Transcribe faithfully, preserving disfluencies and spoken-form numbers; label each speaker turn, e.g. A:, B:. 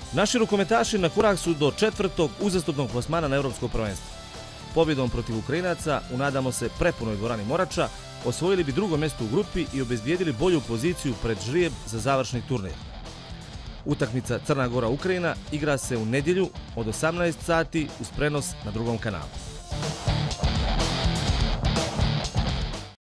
A: Naši rukometaši na korak su do četvrtog uzastopnog plasmana na Evropsko prvenstvo. Pobjedom protiv Ukrajinaca, u nadamo se prepunoj dvorani Morača, osvojili bi drugo mjesto u grupi i obezbijedili bolju poziciju pred žrijeb za završni turnir. Utakmica Crna Gora-Ukrajina igra se u nedjelju od osamnaest sati uz prenos na drugom kanalu.